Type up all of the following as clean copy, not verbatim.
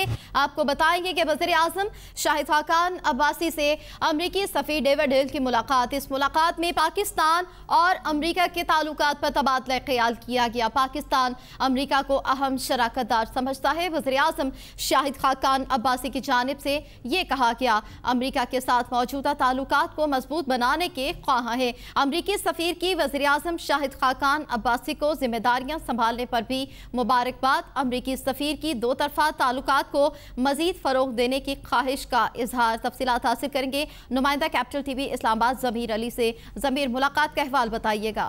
आपको बताएंगे कि वज़ीर-ए-आज़म शाहिद खाकान अब्बासी से अमरीकी सफ़ीर डेविड हिल की मुलाकात। इस मुलाकात में पाकिस्तान और अमरीका के ताल्लुकात पर तबादला ख्याल किया गया। पाकिस्तान अमरीका को अहम शराकतदार समझता है। वज़ीर-ए-आज़म शाहिद खाकान अब्बासी की जानिब से ये कहा गया, अमरीका के साथ मौजूदा ताल्लुकात को मजबूत बनाने के ख्वाह है। अमरीकी सफ़ीर की वज़ीर-ए-आज़म शाहिद खाकान अब्बासी को जिम्मेदारियां संभालने पर भी मुबारकबाद। अमरीकी सफ़ीर की दो तरफा ताल्लुकात को मज़ीद फ़रोग़ देने की ख्वाहिश का इजहार। तफ़सीलात हासिल करेंगे नुमाइंदा कैपिटल टीवी इस्लामाबाद ज़मीर अली से। ज़मीर, मुलाकात का अहवाल बताइएगा।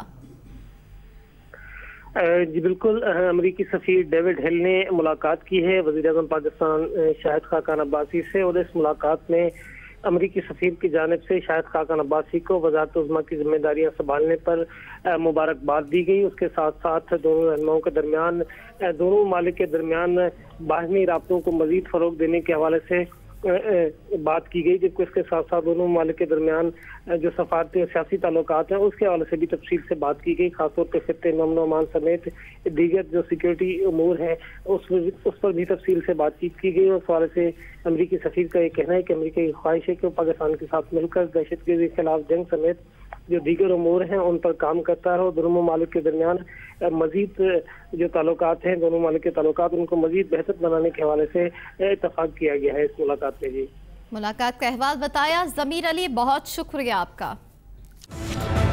जी बिल्कुल, अमरीकी सफ़ीर डेविड हिल ने मुलाकात की है वज़ीर-ए-आज़म पाकिस्तान शाहिद खाकान अब्बासी से, और इस मुलाकात में अमरीकी सफ़ीर की जानिब से शाहिद खाकान अब्बासी को वज़ारत उज़्मा की जिम्मेदारियां संभालने पर मुबारकबाद दी गई। उसके साथ साथ दोनों रहनुमाओं के दरमियान, दोनों ममालिक के दरमियान बाहमी राब्तों को मज़ीद फ़रोग़ देने के हवाले से बात की गई, जबकि इसके साथ साथ दोनों ममालिक के दरमियान जो सफारती और सियासी ताल्लुकात हैं उसके हवाले से भी तफसील से बात की गई। खासतौर पर खित्ते अमन और अमान समेत दीगर जो सिक्योरिटी उमूर हैं उस पर भी तफसील से बातचीत की गई। और इस हवाले से अमरीकी सफ़ीर का ये कहना है कि अमरीका की ख्वाहिश है कि वो पाकिस्तान के साथ मिलकर दहशतगर्दी के खिलाफ जंग समेत जो दीगर उमूर हैं उन पर काम करता रहो। दोनों ममालिक के दरमियान मजीद जो ताल्लुकात हैं, दोनों ममालिक के ताल्लुकात, उनको मजीद बेहतर बनाने के हवाले से इत्तफाक किया गया है इस मुलाकात में। जी, मुलाकात का अहवाल बताया ज़मीर अली, बहुत शुक्रिया आपका।